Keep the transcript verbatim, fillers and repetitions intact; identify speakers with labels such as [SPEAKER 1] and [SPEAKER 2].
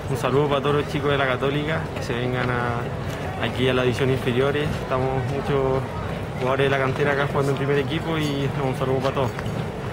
[SPEAKER 1] un saludo para todos los chicos de la Católica que se vengan a, aquí a la división inferiores. Estamos muchos jugadores de la cantera acá jugando en primer equipo y no, un saludo para todos.